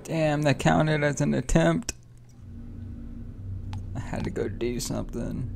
Damn, that counted as an attempt. I had to go do something.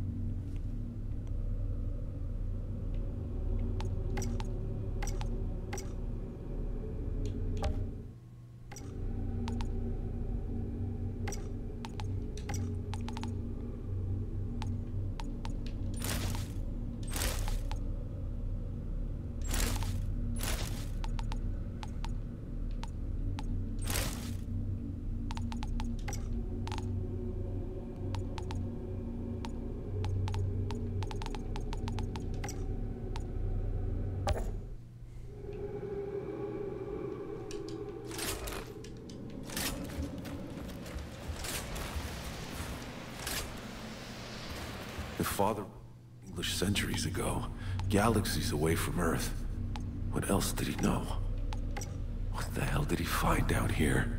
The father English centuries ago, galaxies away from Earth. What else did he know? What the hell did he find out here?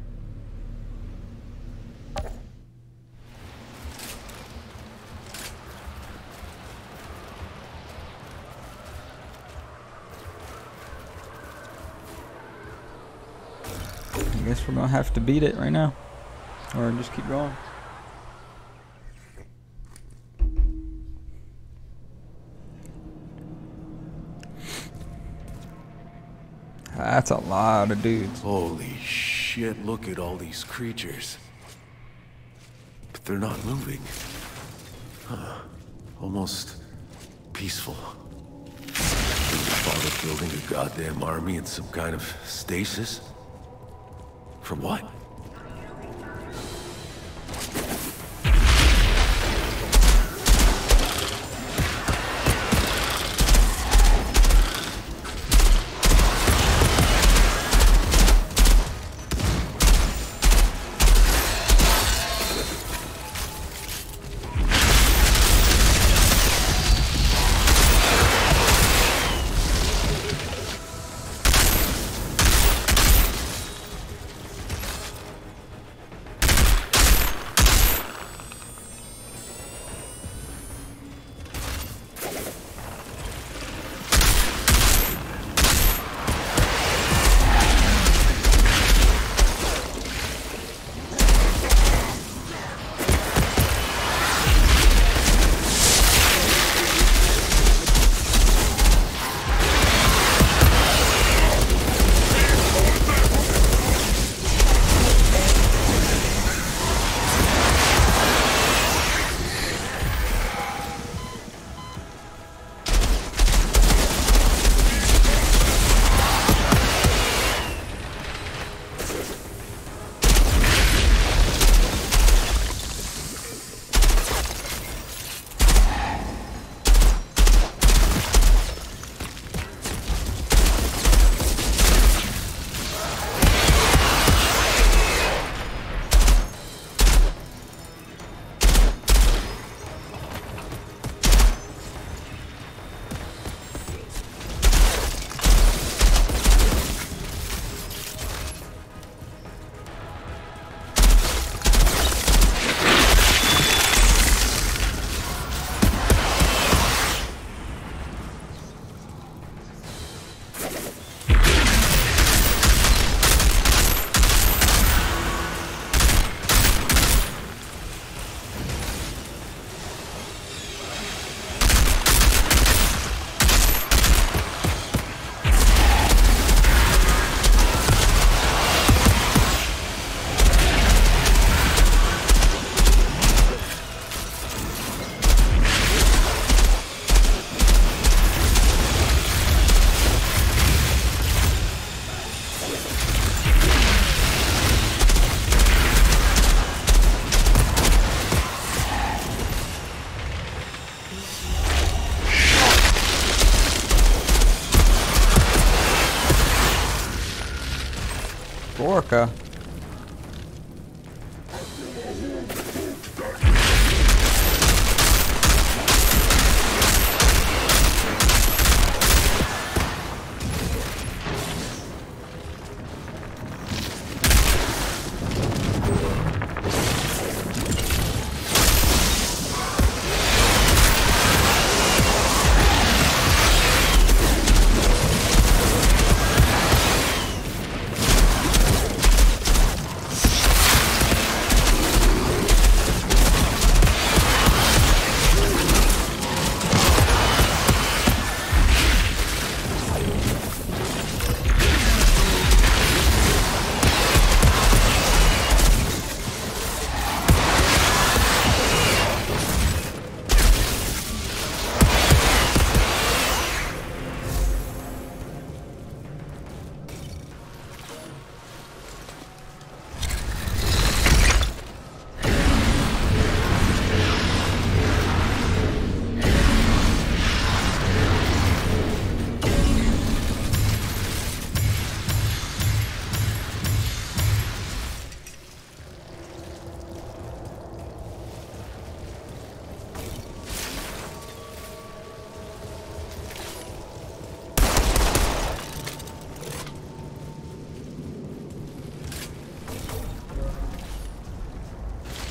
I guess we're gonna have to beat it right now, or just keep going. That's a lot of dudes. Holy shit, look at all these creatures. But they're not moving. Huh. Almost peaceful. Is the father building a goddamn army in some kind of stasis? For what? Orca.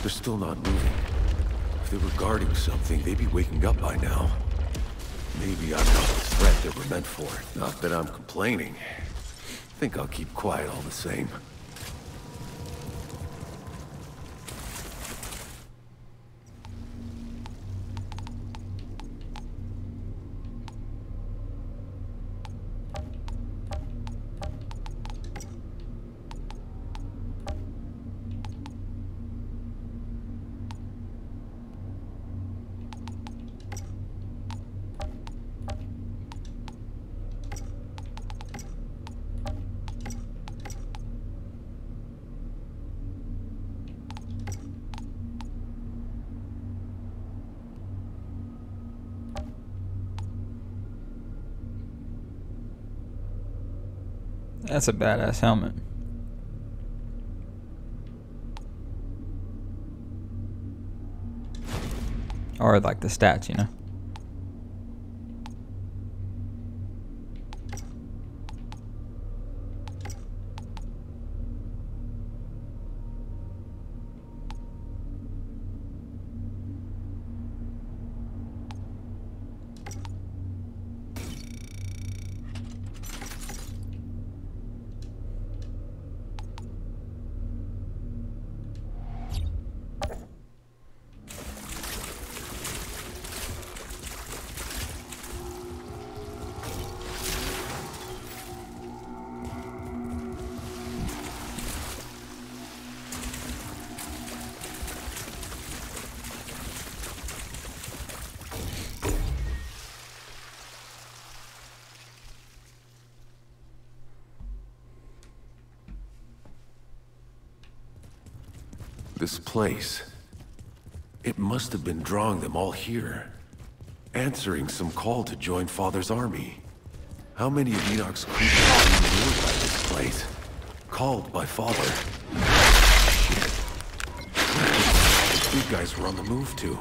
They're still not moving. If they were guarding something, they'd be waking up by now. Maybe I'm not the threat they were meant for. Not that I'm complaining. Think I'll keep quiet all the same. That's a badass helmet. Or like the stats, you know. This place, it must have been drawing them all here. Answering some call to join Father's army. How many of Enoch's creatures are being lured by this place? Called by Father. Shit. These guys were on the move too.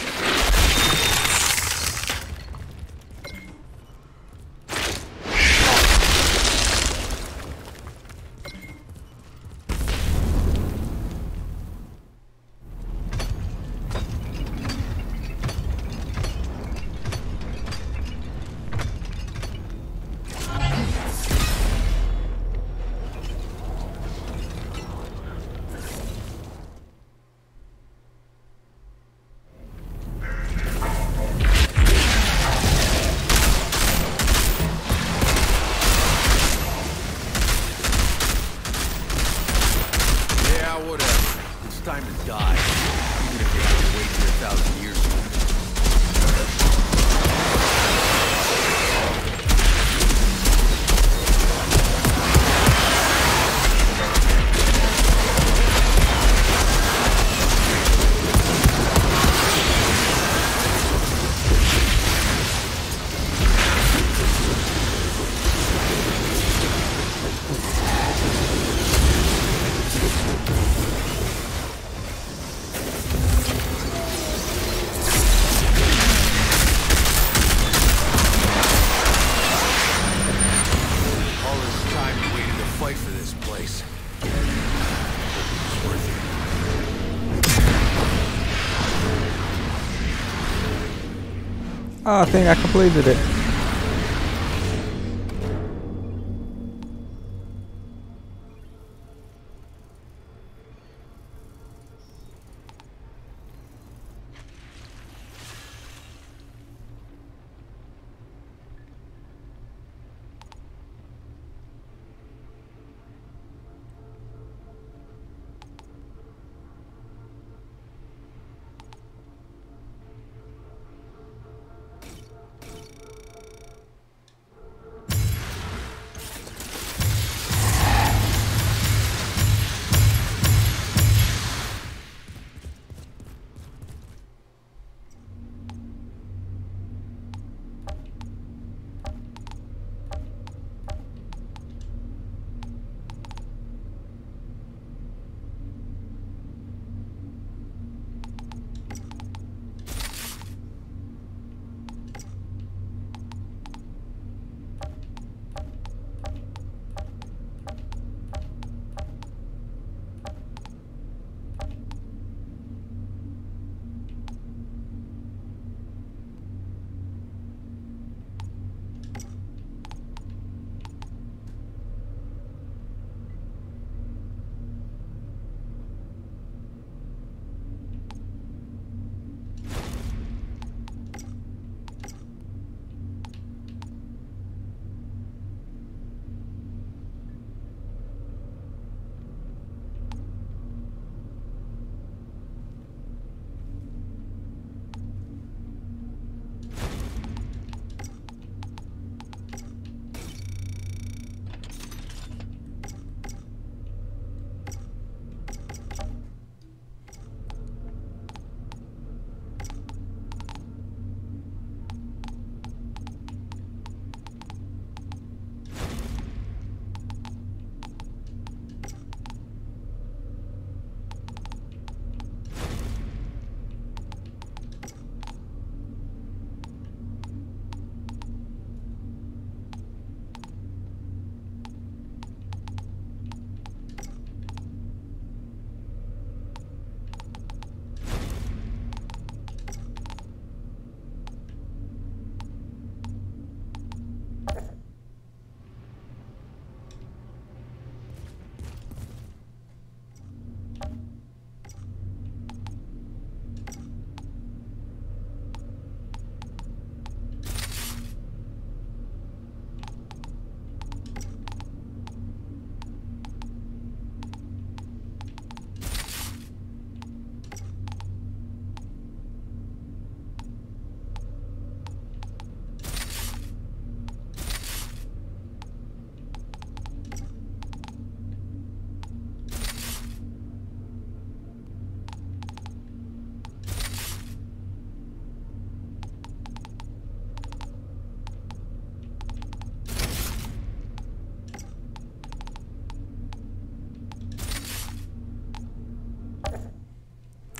Time to die, even if you have to wait here 1,000 years. Oh, I think I completed it.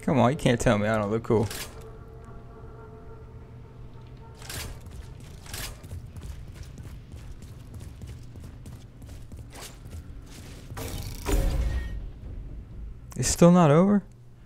Come on, you can't tell me I don't look cool. It's still not over?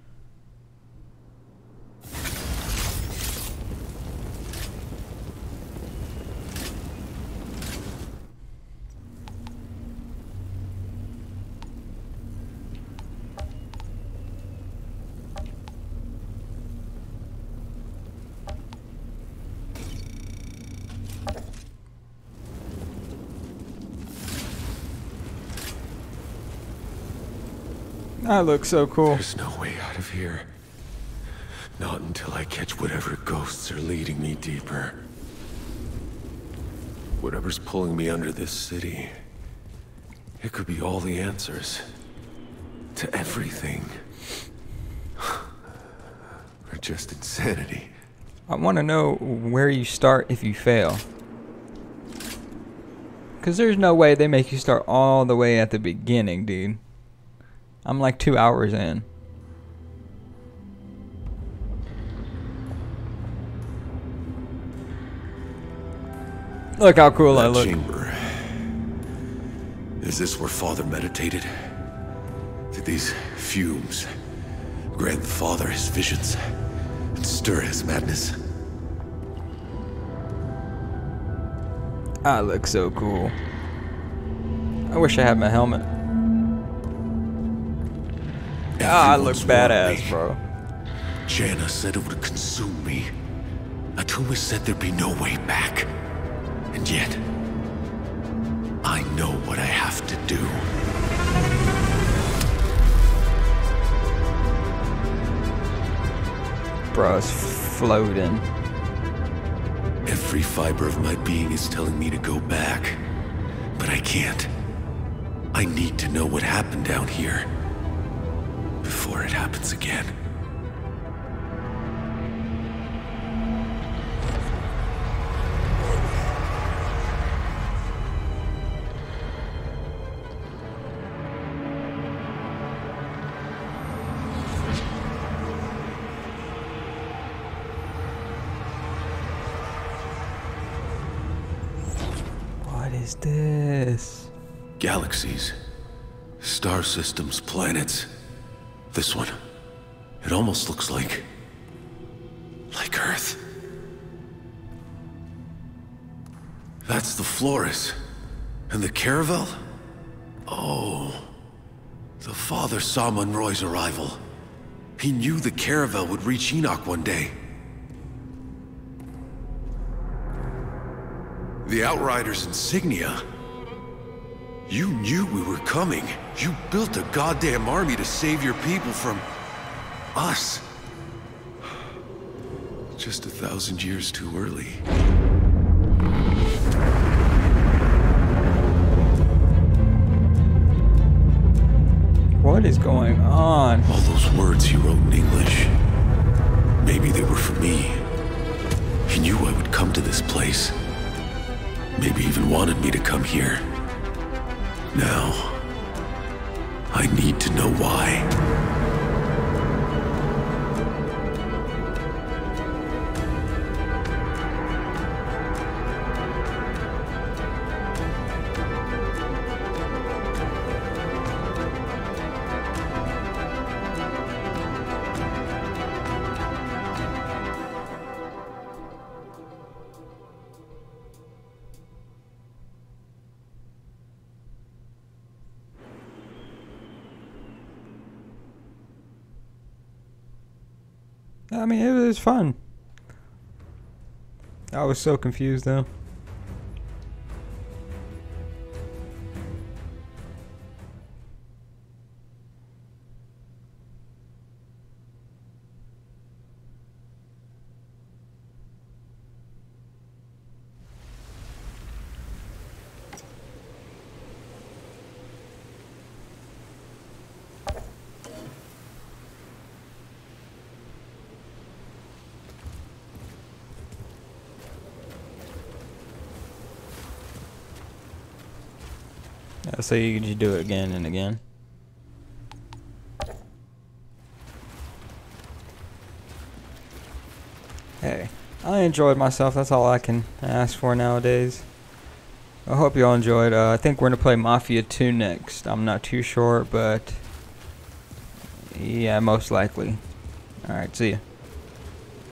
That looks so cool. There's no way out of here. Not until I catch whatever ghosts are leading me deeper. Whatever's pulling me under this city. It could be all the answers. To everything. Or just insanity. I want to know where you start if you fail. Because there's no way they make you start all the way at the beginning, dude. I'm like 2 hours in. Look how cool I look. Chamber. Is this where Father meditated? Did these fumes grant the Father his visions and stir his madness? I look so cool. I wish I had my helmet. Ah, I look badass, bro. Janna said it would consume me. Atuma said there'd be no way back. And yet, I know what I have to do. Bro, it's floating. Every fiber of my being is telling me to go back. But I can't. I need to know what happened down here. Before it happens again. What is this? Galaxies. Star systems, planets. This one. It almost looks like Earth. That's the Flores. And the Caravel? Oh. The Father saw Monroy's arrival. He knew the Caravel would reach Enoch one day. The Outriders insignia. You knew we were coming. You built a goddamn army to save your people from us. Just 1,000 years too early. What is going on? All those words he wrote in English. Maybe they were for me. He knew I would come to this place. Maybe even wanted me to come here. Now, I need to know why. I mean, it was fun. I was so confused though. So you can just do it again and again. enjoyed myself. That's all I can ask for nowadays. I hope you all enjoyed. I think we're going to play Mafia 2 next. I'm not too sure, but yeah, most likely. Alright, see ya.